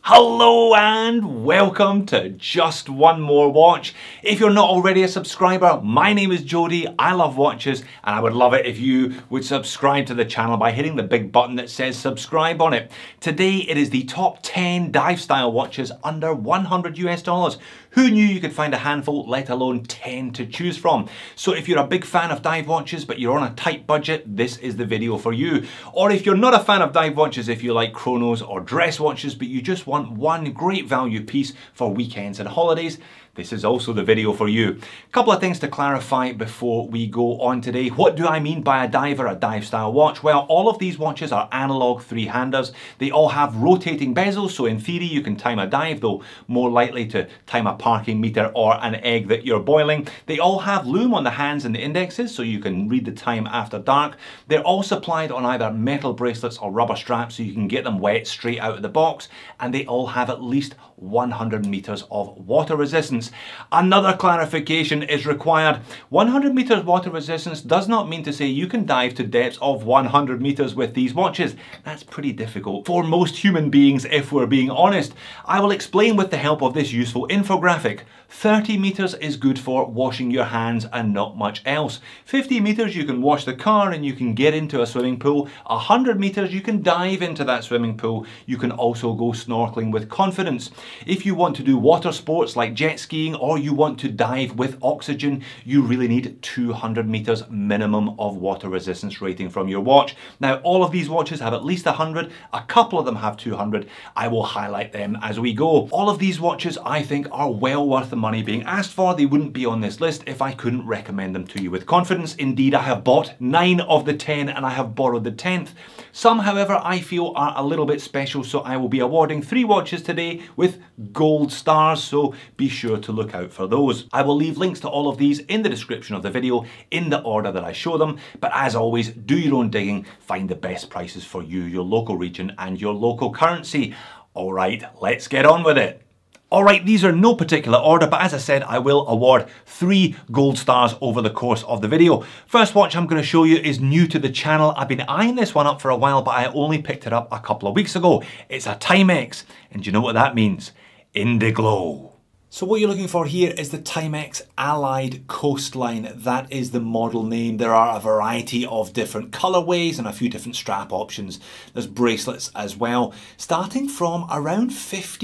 Hello and welcome to Just One More Watch. If you're not already a subscriber, my name is Jody, I love watches, and I would love it if you would subscribe to the channel by hitting the big button that says subscribe on it. Today it is the top 10 dive style watches under 100 US dollars. Who knew you could find a handful, let alone 10 to choose from? So if you're a big fan of dive watches but you're on a tight budget, this is the video for you. Or if you're not a fan of dive watches, if you like chronos or dress watches but you just want one great value piece for weekends and holidays, this is also the video for you. A couple of things to clarify before we go on today. What do I mean by a dive style watch? Well, all of these watches are analog three-handers. They all have rotating bezels, so in theory you can time a dive, though more likely to time a parking meter or an egg that you're boiling. They all have lume on the hands and the indexes, so you can read the time after dark. They're all supplied on either metal bracelets or rubber straps, so you can get them wet straight out of the box, and they all have at least 100 meters of water resistance. Another clarification is required. 100 meters water resistance does not mean to say you can dive to depths of 100 meters with these watches. That's pretty difficult for most human beings, if we're being honest. I will explain with the help of this useful infographic. 30 meters is good for washing your hands and not much else. 50 meters you can wash the car and you can get into a swimming pool. 100 meters you can dive into that swimming pool. You can also go snorkeling with confidence. If you want to do water sports like jet skiing or you want to dive with oxygen, you really need 200 meters minimum of water resistance rating from your watch. Now, all of these watches have at least 100. A couple of them have 200. I will highlight them as we go. All of these watches I think are well worth the money being asked for. They wouldn't be on this list if I couldn't recommend them to you with confidence. Indeed, I have bought 9 of the 10 and I have borrowed the 10th. Some, however, I feel are a little bit special, so I will be awarding 3 watches today with gold stars, so be sure to look out for those. I will leave links to all of these in the description of the video in the order that I show them, but as always, do your own digging, find the best prices for you, your local region and your local currency. All right, let's get on with it. Alright, these are no particular order, but as I said, I will award 3 gold stars over the course of the video. First watch I'm going to show you is new to the channel. I've been eyeing this one up for a while, but I only picked it up a couple of weeks ago. It's a Timex, and do you know what that means? Indiglo. So what you're looking for here is the Timex Allied Coastline. That is the model name. There are a variety of different colorways and a few different strap options. There's bracelets as well, starting from around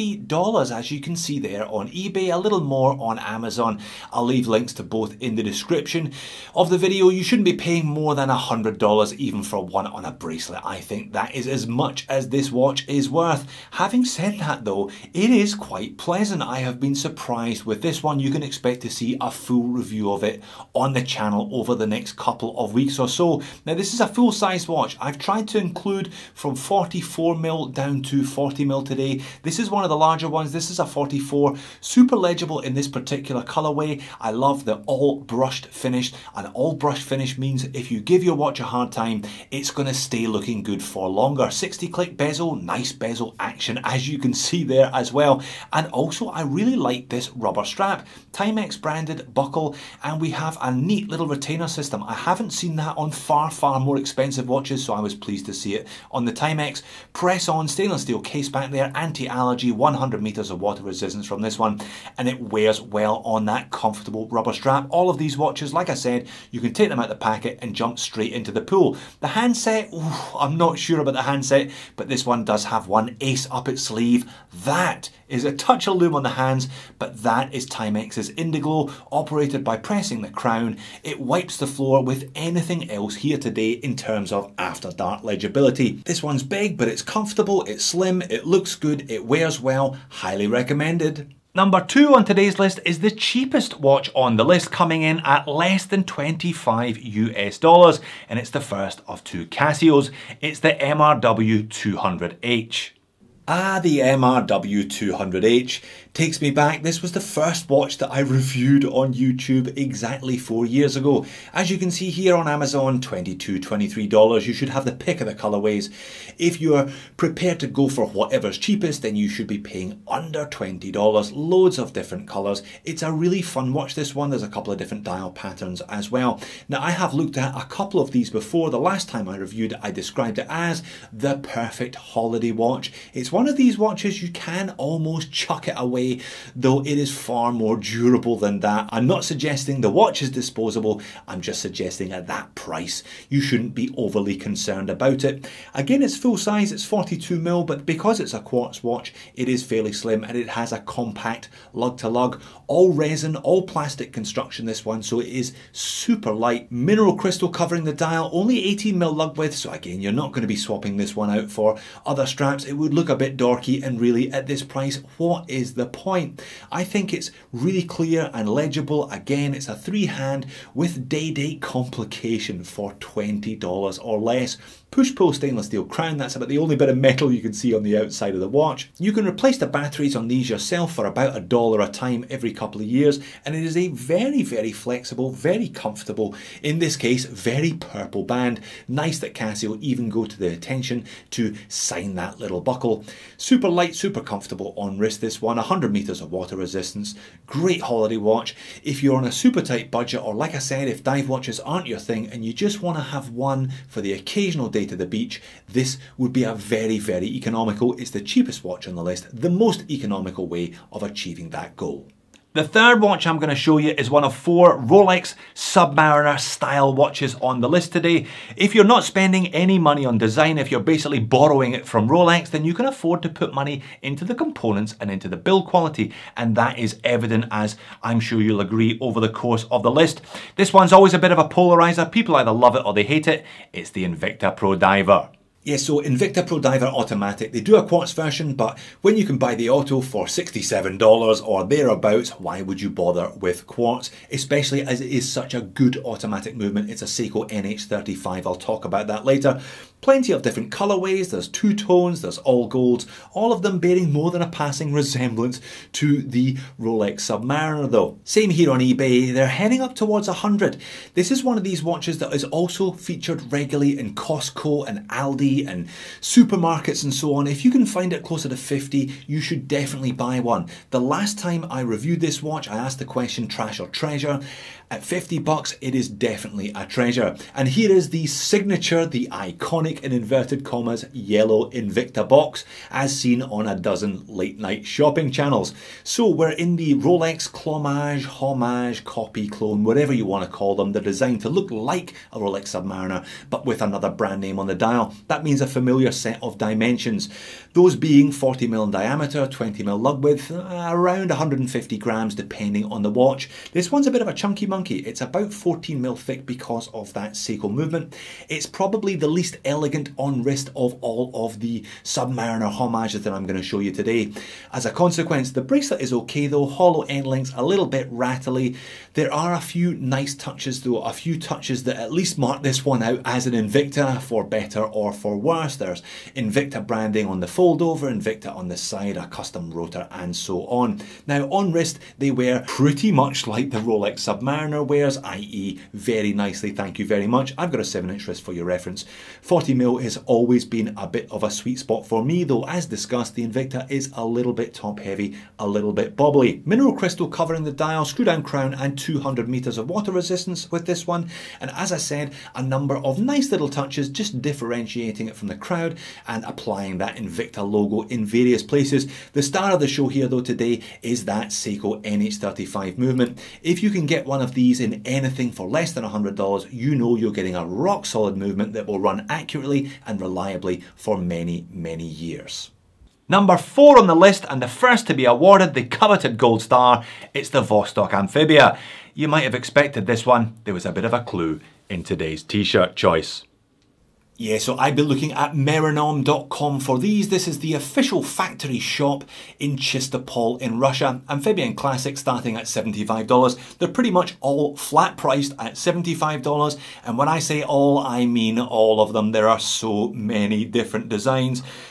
$50, as you can see there on eBay, a little more on Amazon. I'll leave links to both in the description of the video. You shouldn't be paying more than $100 even for one on a bracelet. I think that is as much as this watch is worth. Having said that though, it is quite pleasant. I have been surprised with this one. You can expect to see a full review of it on the channel over the next couple of weeks or so. Now, this is a full-size watch. I've tried to include from 44mm down to 40mm today. This is one of the larger ones. This is a 44, super legible in this particular colorway. I love the all brushed finish. An all brushed finish means if you give your watch a hard time, it's going to stay looking good for longer. 60 click bezel, nice bezel action as you can see there as well. And also I really like this rubber strap, Timex branded buckle, and we have a neat little retainer system. I haven't seen that on far more expensive watches, so I was pleased to see it on the Timex. Press on stainless steel case back there, anti-allergy, 100 meters of water resistance from this one, and it wears well on that comfortable rubber strap. All of these watches, like I said, you can take them out the packet and jump straight into the pool. The handset, I'm not sure about the handset, but this one does have one ace up its sleeve. That is a touch of lume on the hands, but that is Timex's Indiglo, operated by pressing the crown. It wipes the floor with anything else here today in terms of after dark legibility. This one's big, but it's comfortable, it's slim, it looks good, it wears well, highly recommended. Number 2 on today's list is the cheapest watch on the list, coming in at less than 25 US dollars, and it's the first of 2 Casios. It's the MRW 200H. The MRW 200H. Takes me back, this was the first watch that I reviewed on YouTube exactly 4 years ago. As you can see here on Amazon, $22, $23, you should have the pick of the colorways. If you're prepared to go for whatever's cheapest, then you should be paying under $20, loads of different colors. It's a really fun watch, this one. There's a couple of different dial patterns as well. Now I have looked at a couple of these before. The last time I reviewed it, I described it as the perfect holiday watch. It's one of these watches you can almost chuck it away, though it is far more durable than that. I'm not suggesting the watch is disposable, I'm just suggesting at that price you shouldn't be overly concerned about it. Again, it's full size, it's 42mm, but because it's a quartz watch, it is fairly slim and it has a compact lug to lug, all resin, all plastic construction this one, so it is super light. Mineral crystal covering the dial, only 18mm lug width, so again you're not going to be swapping this one out for other straps. It would look a bit dorky, and really at this price, what is the point? I think it's really clear and legible. Again, it's a 3-hand with day date complication for $20 or less. Push-pull stainless steel crown, that's about the only bit of metal you can see on the outside of the watch. You can replace the batteries on these yourself for about $1 a time every couple of years, and it is a very, very flexible, very comfortable, in this case, very purple band. Nice that Casio even go to the attention to sign that little buckle. Super light, super comfortable on wrist, this one. 100 meters of water resistance. Great holiday watch. If you're on a super tight budget, or like I said, if dive watches aren't your thing and you just want to have one for the occasional day to the beach, this would be a very, very economical, it's the cheapest watch on the list, the most economical way of achieving that goal. The third watch I'm going to show you is one of 4 Rolex Submariner style watches on the list today. If you're not spending any money on design, if you're basically borrowing it from Rolex, then you can afford to put money into the components and into the build quality, and that is evident, as I'm sure you'll agree, over the course of the list. This one's always a bit of a polarizer. People either love it or they hate it. It's the Invicta Pro Diver. Yes, so Invicta Pro Diver Automatic, they do a quartz version, but when you can buy the auto for $67 or thereabouts, why would you bother with quartz? Especially as it is such a good automatic movement. It's a Seiko NH35, I'll talk about that later. Plenty of different colorways, there's two tones, there's all golds, all of them bearing more than a passing resemblance to the Rolex Submariner though. Same here on eBay, they're heading up towards 100. This is one of these watches that is also featured regularly in Costco and Aldi and supermarkets and so on. If you can find it closer to 50, you should definitely buy one. The last time I reviewed this watch, I asked the question, trash or treasure? At 50 bucks, it is definitely a treasure. And here is the signature, the iconic, in inverted commas, yellow Invicta box, as seen on a dozen late night shopping channels. So we're in the Rolex Clomage, homage, copy, clone, whatever you want to call them. They're designed to look like a Rolex Submariner, but with another brand name on the dial. That means a familiar set of dimensions. Those being 40mm in diameter, 20mm lug width, around 150 grams depending on the watch. This one's a bit of a chunky monkey. It's about 14mm thick because of that Seiko movement. It's probably the least elegant on wrist of all of the Submariner homages that I'm going to show you today. As a consequence, the bracelet is okay though, hollow end links, a little bit rattly. There are a few nice touches though, a few touches that at least mark this one out as an Invicta, for better or for worse. There's Invicta branding on the fold over, Invicta on the side, a custom rotor and so on. Now on wrist they wear pretty much like the Rolex Submariner wears, i.e. very nicely, thank you very much. I've got a 7-inch wrist for your reference. 40mm has always been a bit of a sweet spot for me though, as discussed, the Invicta is a little bit top heavy, a little bit bobbly. Mineral crystal covering the dial, screw down crown and 200 meters of water resistance with this one, and as I said, a number of nice little touches just differentiating it from the crowd and applying that Invicta logo in various places. The star of the show here though today is that Seiko NH35 movement. If you can get one of these in anything for less than $100, you know you're getting a rock solid movement that will run accurately and reliably for many, many years. Number 4 on the list, and the first to be awarded the coveted gold star, it's the Vostok Amphibia. You might have expected this one. There was a bit of a clue in today's t-shirt choice. Yeah, so I've been looking at Meranom.com for these. This is the official factory shop in Chistopol in Russia. Amphibian Classic starting at $75. They're pretty much all flat priced at $75. And when I say all, I mean all of them. There are so many different designs.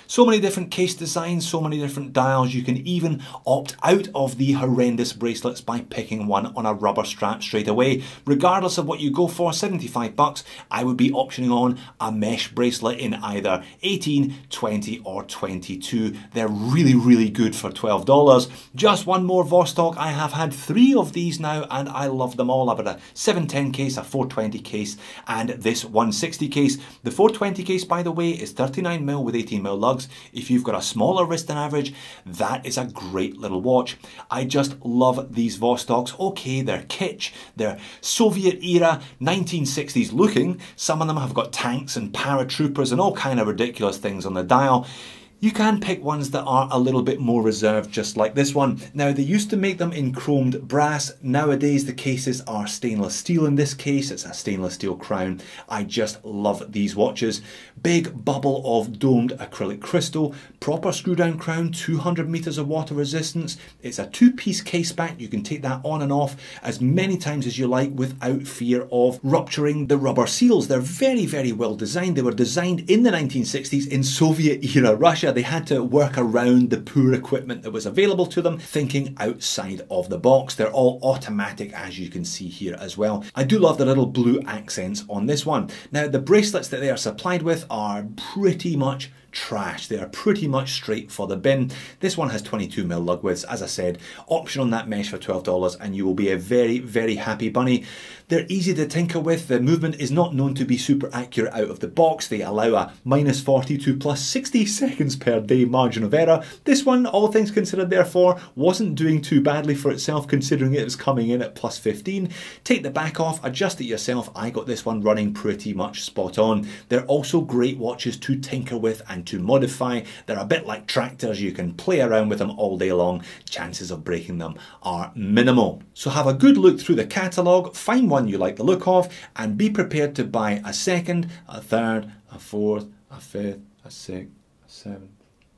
So many different case designs, so many different dials. You can even opt out of the horrendous bracelets by picking one on a rubber strap straight away. Regardless of what you go for, 75 bucks, I would be optioning on a mesh bracelet in either 18, 20 or 22. They're really good for $12. Just one more Vostok. I have had 3 of these now and I love them all. I've had a 710 case, a 420 case and this 160 case. The 420 case, by the way, is 39mm with 18mm lugs. If you've got a smaller wrist than average, that is a great little watch. I just love these Vostoks. Okay, they're kitsch, they're Soviet era, 1960s looking. Some of them have got tanks and paratroopers and all kind of ridiculous things on the dial. You can pick ones that are a little bit more reserved, just like this one. Now, they used to make them in chromed brass. Nowadays, the cases are stainless steel. In this case, it's a stainless steel crown. I just love these watches. Big bubble of domed acrylic crystal, proper screw down crown, 200 meters of water resistance. It's a 2-piece case back. You can take that on and off as many times as you like without fear of rupturing the rubber seals. They're very well designed. They were designed in the 1960s in Soviet era Russia. They had to work around the poor equipment that was available to them, thinking outside of the box. They're all automatic, as you can see here as well. I do love the little blue accents on this one. Now, the bracelets that they are supplied with are pretty much trash. They are pretty much straight for the bin. This one has 22mm lug widths, as I said. Option on that mesh for $12 and you will be a very happy bunny. They're easy to tinker with. The movement is not known to be super accurate out of the box. They allow a -40 to +60 seconds per day margin of error. This one, all things considered, therefore, wasn't doing too badly for itself, considering it was coming in at +15. Take the back off, adjust it yourself. I got this one running pretty much spot on. They're also great watches to tinker with and to modify. They're a bit like tractors. You can play around with them all day long. Chances of breaking them are minimal. So have a good look through the catalogue, find one you like the look of, and be prepared to buy a second, a third, a fourth, a fifth, a sixth, a seventh.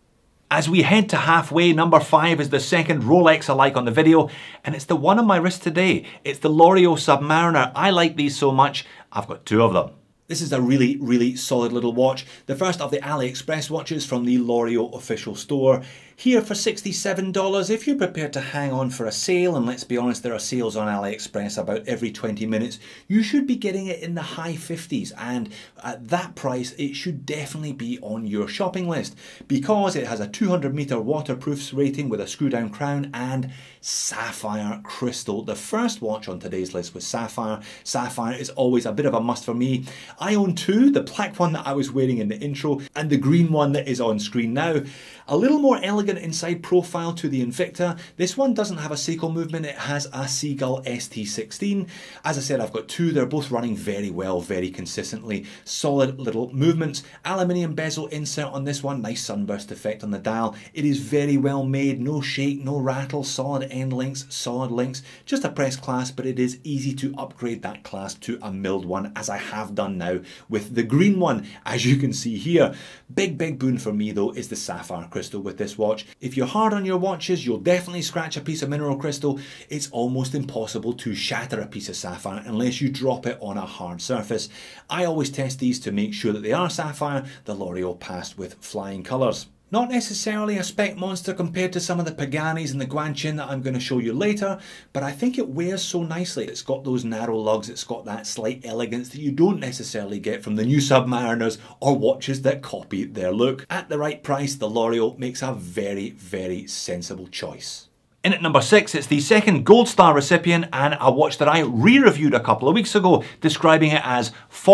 As we head to halfway, number 5 is the second Rolex I like on the video, and it's the one on my wrist today. It's the Loriot Submariner. I like these so much, I've got 2 of them. This is a really solid little watch. The first of the AliExpress watches from the Loriot official store. Here for $67. If you're prepared to hang on for a sale, and let's be honest, there are sales on AliExpress about every 20 minutes, you should be getting it in the high 50s. And at that price, it should definitely be on your shopping list because it has a 200-meter waterproof rating with a screw-down crown and sapphire crystal. The first watch on today's list was sapphire. Sapphire is always a bit of a must for me. I own 2, the black one that I was wearing in the intro and the green one that is on screen now. A little more elegant inside profile to the Invicta. This one doesn't have a Seiko movement, it has a Seagull ST16. As I said, I've got 2, they're both running very well, very consistently. Solid little movements. Aluminium bezel insert on this one, nice sunburst effect on the dial. It is very well made, no shake, no rattle, solid end links, solid links. Just a press clasp, but it is easy to upgrade that clasp to a milled one, as I have done now with the green one, as you can see here. Big boon for me though is the sapphire crystal with this watch. If you're hard on your watches, you'll definitely scratch a piece of mineral crystal. It's almost impossible to shatter a piece of sapphire unless you drop it on a hard surface. I always test these to make sure that they are sapphire. The Loriot passed with flying colours. Not necessarily a spec monster compared to some of the Paganis and the Guanchin that I'm going to show you later, but I think it wears so nicely. It's got those narrow lugs, it's got that slight elegance that you don't necessarily get from the new Submariners or watches that copy their look. At the right price, the Loriot makes a very sensible choice. In at number 6, it's the second Gold Star recipient and a watch that I re-reviewed a couple of weeks ago, describing it as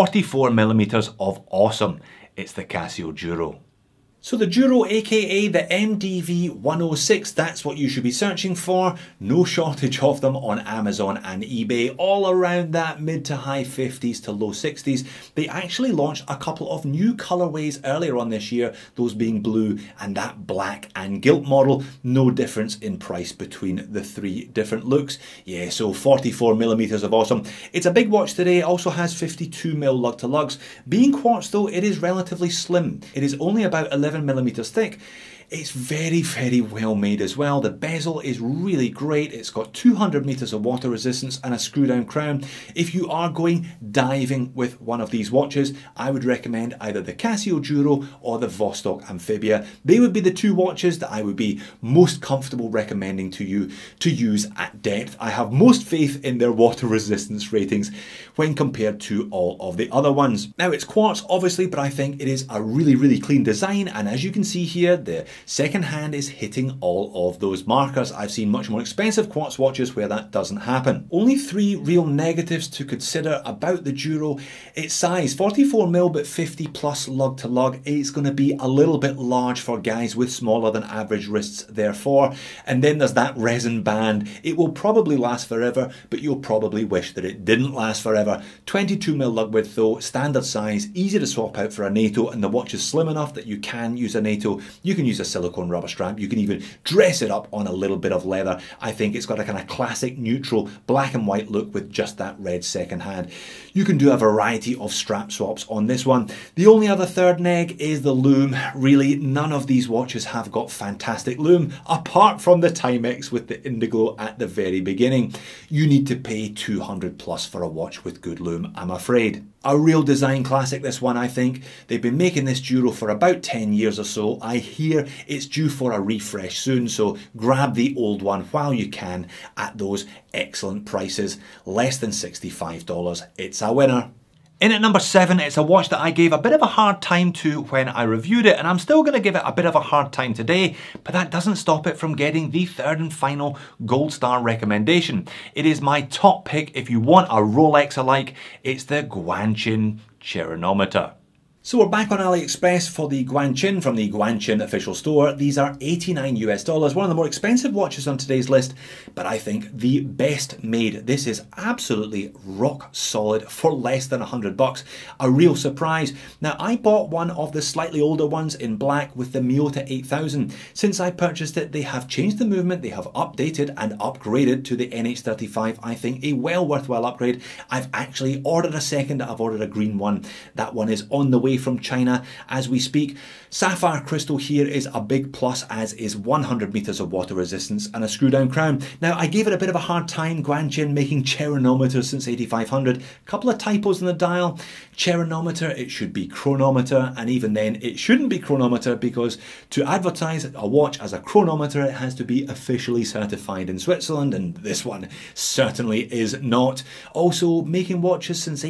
44mm of awesome. It's the Casio Duro. So the Duro, aka the MDV106, that's what you should be searching for. No shortage of them on Amazon and eBay, all around that mid to high 50s to low 60s. They actually launched a couple of new colorways earlier on this year, those being blue and that black and gilt model. No difference in price between the 3 different looks. Yeah, so 44mm of awesome. It's a big watch today, also has 52mm lug to lugs. Being quartz though, it is relatively slim. It is only about 11mm thick. It's very, very well made as well. The bezel is really great. It's got 200 meters of water resistance and a screw down crown. If you are going diving with one of these watches, I would recommend either the Casio Duro or the Vostok Amphibia. They would be the two watches that I would be most comfortable recommending to you to use at depth. I have most faith in their water resistance ratings when compared to all of the other ones. Now, it's quartz obviously, but I think it is a really, really clean design, and as you can see here, the second hand is hitting all of those markers. I've seen much more expensive quartz watches where that doesn't happen. Only three real negatives to consider about the Duro. Its size, 44mm but 50 plus lug to lug. It's going to be a little bit large for guys with smaller than average wrists therefore. And then there's that resin band. It will probably last forever, but you'll probably wish that it didn't last forever. 22mm lug width though, standard size, easy to swap out for a NATO, and the watch is slim enough that you can use a NATO. You can use a silicone rubber strap. You can even dress it up on a little bit of leather. I think it's got a kind of classic neutral black and white look with just that red second hand. You can do a variety of strap swaps on this one. The only other third neg is the lume. Really, none of these watches have got fantastic lume apart from the Timex with the Indiglo at the very beginning. You need to pay 200 plus for a watch with good lume, I'm afraid. A real design classic, this one, I think. They've been making this Duro for about 10 years or so. I hear it's due for a refresh soon, so grab the old one while you can at those excellent prices. Less than $65. It's a winner. In at number 7, it's a watch that I gave a bit of a hard time to when I reviewed it, and I'm still going to give it a bit of a hard time today, but that doesn't stop it from getting the third and final gold star recommendation. It is my top pick if you want a Rolex alike. It's the Guanqin Cheronometer. So we're back on AliExpress for the Guanqin from the Guanqin official store. These are $89 US, one of the more expensive watches on today's list, but I think the best made. This is absolutely rock solid for less than $100. A real surprise. Now, I bought one of the slightly older ones in black with the Miyota 8000. Since I purchased it, they have changed the movement, they have updated and upgraded to the NH35. I think a well worthwhile upgrade. I've actually ordered a second. I've ordered a green one. That one is on the way from China as we speak. Sapphire crystal here is a big plus, as is 100 meters of water resistance and a screw down crown. Now, I gave it a bit of a hard time, Guanqin making cheronometers since 8500. A couple of typos in the dial. Cheronometer, it should be chronometer, and even then it shouldn't be chronometer, because to advertise a watch as a chronometer it has to be officially certified in Switzerland, and this one certainly is not. Also, making watches since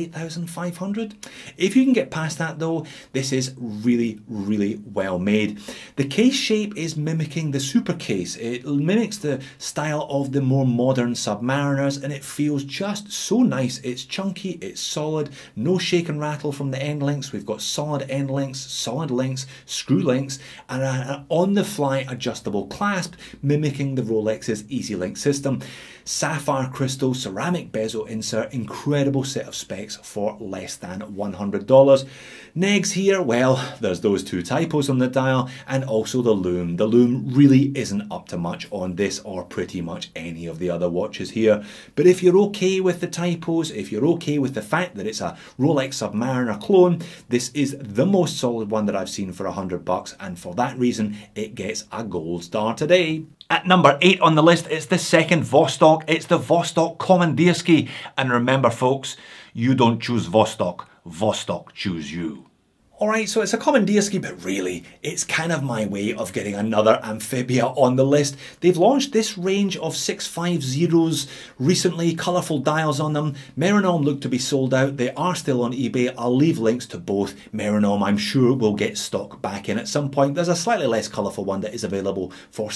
8500. If you can get past that though, this is really, really well made. The case shape is mimicking the Super Case. It mimics the style of the more modern Submariners, and it feels just so nice. It's chunky, it's solid, no shake and rattle from the end links. We've got solid end links, solid links, screw links, and an on-the-fly adjustable clasp mimicking the Rolex's Easy Link system. Sapphire crystal, ceramic bezel insert, incredible set of specs for less than $100. Negs here, well, there's those two typos on the dial, and also the lume. The lume really isn't up to much on this or pretty much any of the other watches here. But if you're okay with the typos, if you're okay with the fact that it's a Rolex Submariner clone, this is the most solid one that I've seen for $100, and for that reason, it gets a gold star today. At number 8 on the list, it's the second Vostok. It's the Vostok Komandierski. And remember folks, you don't choose Vostok, Vostok choose you. Alright, so it's a Komandierski, but really, it's kind of my way of getting another Amphibia on the list. They've launched this range of 650s recently, colourful dials on them. Meronome look to be sold out. They are still on eBay. I'll leave links to both. Meronome, I'm sure, will get stock back in at some point. There's a slightly less colourful one that is available for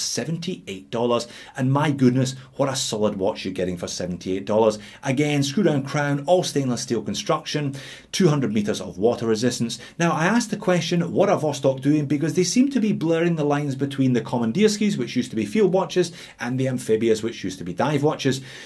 $78. And my goodness, what a solid watch you're getting for $78. Again, screw down crown, all stainless steel construction, 200 meters of water resistance. Now, I asked the question, what are Vostok doing? Because they seem to be blurring the lines between the Komandierskis, which used to be field watches, and the Amphibias, which used to be dive watches.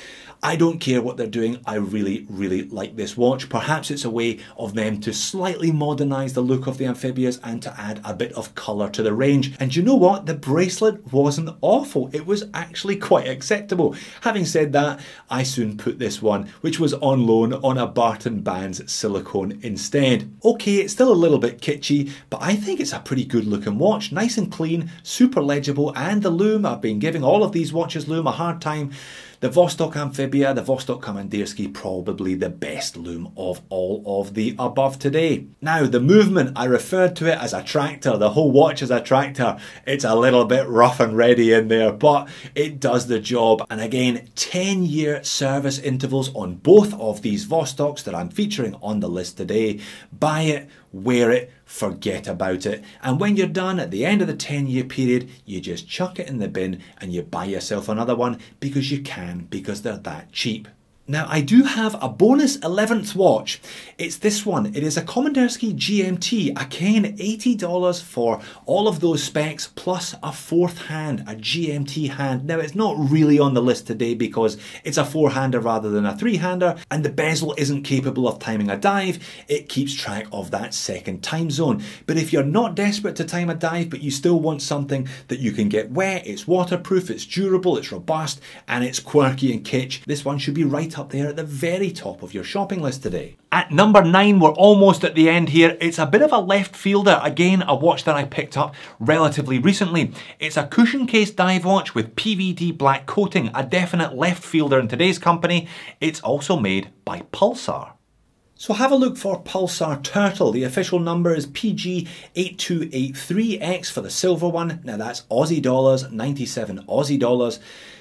I don't care what they're doing, I really, really like this watch. Perhaps it's a way of them to slightly modernise the look of the Amphibias and to add a bit of colour to the range. And you know what? The bracelet wasn't awful. It was actually quite acceptable. Having said that, I soon put this one, which was on loan, on a Barton Bands silicone instead. Okay, it's still a little bit kitschy, but I think it's a pretty good looking watch. Nice and clean, super legible, and the lume, I've been giving all of these watches lume a hard time. The Vostok Amphibia, the Vostok Commanderski, probably the best lume of all of the above today. Now, the movement, I referred to it as a tractor. The whole watch is a tractor. It's a little bit rough and ready in there, but it does the job. And again, 10-year service intervals on both of these Vostoks that I'm featuring on the list today. Buy it, wear it, forget about it. And when you're done at the end of the 10-year period, you just chuck it in the bin and you buy yourself another one because you can, because they're that cheap. Now, I do have a bonus 11th watch. It's this one. It is a Commanderski GMT. Again, $80 for all of those specs plus a fourth hand, a GMT hand. Now, it's not really on the list today because it's a four-hander rather than a three-hander, and the bezel isn't capable of timing a dive. It keeps track of that second time zone. But if you're not desperate to time a dive, but you still want something that you can get wet, it's waterproof, it's durable, it's robust, and it's quirky and kitsch, this one should be right up there at the very top of your shopping list today. At number 9, we're almost at the end here. It's a bit of a left fielder. Again, a watch that I picked up relatively recently. It's a cushion case dive watch with PVD black coating, a definite left fielder in today's company. It's also made by Pulsar. So have a look for Pulsar Turtle. The official number is PG8283X for the silver one. Now that's Aussie dollars, 97 Aussie dollars.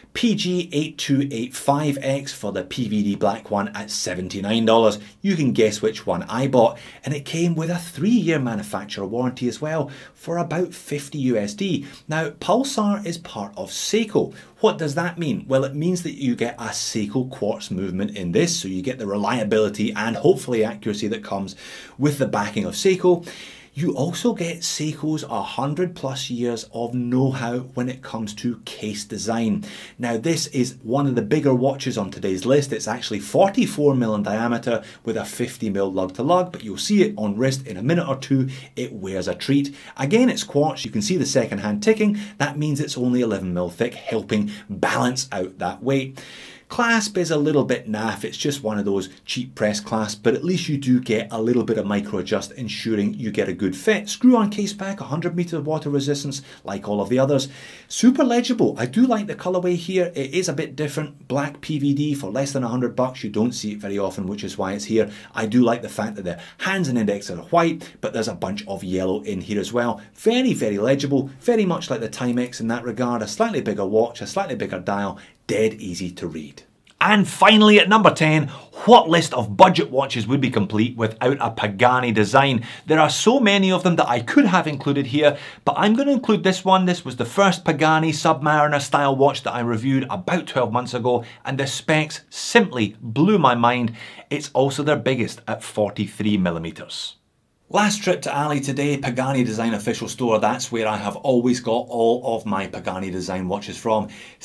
PG8285X for the PVD black one at $79. You can guess which one I bought, and it came with a 3-year manufacturer warranty as well for about 50 USD. Now, Pulsar is part of Seiko. What does that mean? Well, it means that you get a Seiko quartz movement in this, so you get the reliability and hopefully accuracy that comes with the backing of Seiko. You also get Seiko's 100+ years of know-how when it comes to case design. Now, this is one of the bigger watches on today's list. It's actually 44mm in diameter with a 50mm lug to lug, but you'll see it on wrist in a minute or two. It wears a treat. Again, it's quartz. You can see the second hand ticking. That means it's only 11mm thick, helping balance out that weight. Clasp is a little bit naff, it's just one of those cheap press clasps, but at least you do get a little bit of micro adjust, ensuring you get a good fit. Screw on case back, 100 meter water resistance like all of the others. Super legible. I do like the colorway here. It is a bit different. Black PVD for less than $100. You don't see it very often, which is why it's here. I do like the fact that the hands and index are white, but there's a bunch of yellow in here as well. Very, very legible. Very much like the Timex in that regard. A slightly bigger watch, a slightly bigger dial. Dead easy to read. And finally at number 10, what list of budget watches would be complete without a Pagani design? There are so many of them that I could have included here, but I'm going to include this one. This was the first Pagani Submariner style watch that I reviewed about 12 months ago, and the specs simply blew my mind. It's also their biggest at 43mm. Last trip to Ali today, Pagani Design official store. That's where I have always got all of my Pagani Design watches from.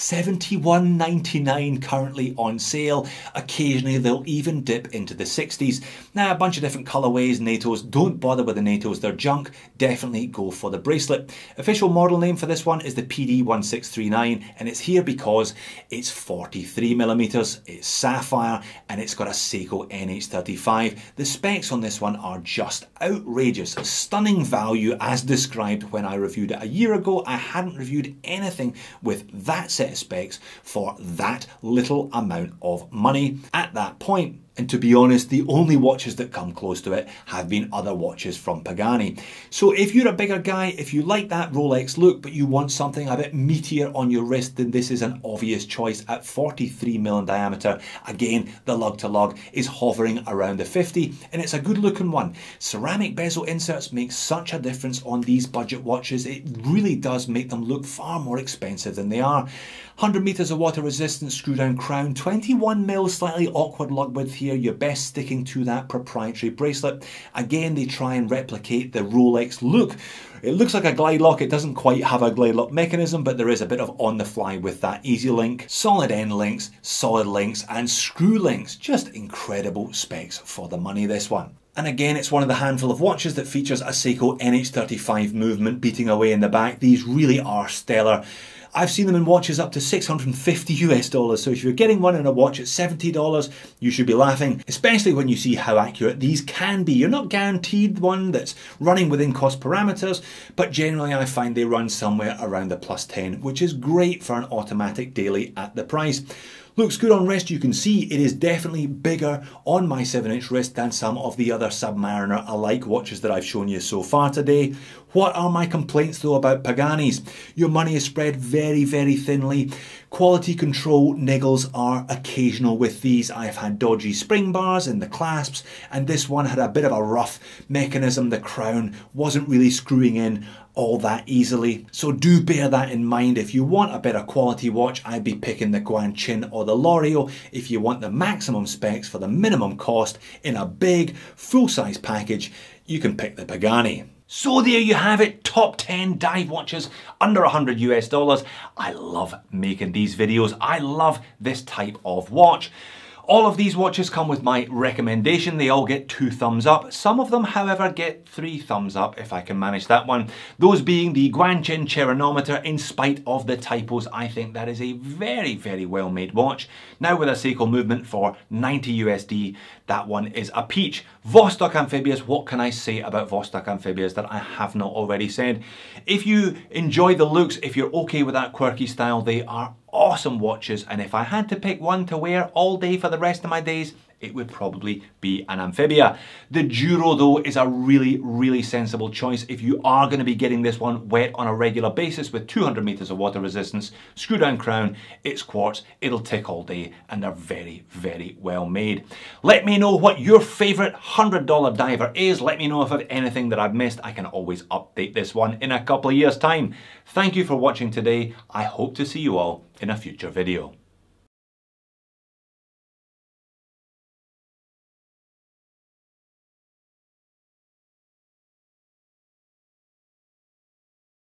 $71.99 currently on sale. Occasionally they'll even dip into the 60s. Now, a bunch of different colorways, NATOs. Don't bother with the NATOs, they're junk. Definitely go for the bracelet. Official model name for this one is the PD1639, and it's here because it's 43mm, it's sapphire, and it's got a Seiko NH35. The specs on this one are just outrageous, stunning value as described when I reviewed it a year ago. I hadn't reviewed anything with that set of specs for that little amount of money at that point. And to be honest, the only watches that come close to it have been other watches from Pagani. So if you're a bigger guy, if you like that Rolex look, but you want something a bit meatier on your wrist, then this is an obvious choice at 43mm in diameter. Again, the lug to lug is hovering around the 50, and it's a good looking one. Ceramic bezel inserts make such a difference on these budget watches. It really does make them look far more expensive than they are. 100 meters of water resistance screw down crown, 21 mil, slightly awkward lug width here. You're best sticking to that proprietary bracelet. Again, they try and replicate the Rolex look. It looks like a glide lock. It doesn't quite have a glide lock mechanism, but there is a bit of on the fly with that Easy Link. Solid end links, solid links, and screw links. Just incredible specs for the money, this one. And again, it's one of the handful of watches that features a Seiko NH35 movement beating away in the back. These really are stellar. I've seen them in watches up to $650 US, so if you're getting one in a watch at $70, you should be laughing, especially when you see how accurate these can be. You're not guaranteed one that's running within cost parameters, but generally I find they run somewhere around the plus 10, which is great for an automatic daily at the price. Looks good on wrist. You can see it is definitely bigger on my 7-inch wrist than some of the other Submariner alike watches that I've shown you so far today. What are my complaints though about Paganis? Your money is spread very, very thinly. Quality control niggles are occasional with these. I've had dodgy spring bars in the clasps, and this one had a bit of a rough mechanism. The crown wasn't really screwing in all that easily. So do bear that in mind. If you want a better quality watch, I'd be picking the Guanchin or the Loreo. If you want the maximum specs for the minimum cost in a big full-size package, you can pick the Pagani. So there you have it, top 10 dive watches under 100 US. I love making these videos. I love this type of watch. All of these watches come with my recommendation. They all get 2 thumbs up. Some of them, however, get 3 thumbs up if I can manage that one. Those being the Guanchin Cheronometer. In spite of the typos, I think that is a very, very well made watch. Now with a Seiko movement for 90 USD, that one is a peach. Vostok Amphibious, what can I say about Vostok Amphibious that I have not already said? If you enjoy the looks, if you're okay with that quirky style, they are awesome watches, and if I had to pick one to wear all day for the rest of my days, it would probably be an Amphibia. The Duro though is a really, really sensible choice if you are going to be getting this one wet on a regular basis with 200 meters of water resistance, screw down crown, it's quartz, it'll tick all day, and they're very, very well made. Let me know what your favorite $100 diver is. Let me know if I've anything that I've missed. I can always update this one in a couple of years' time. Thank you for watching today. I hope to see you all in a future video.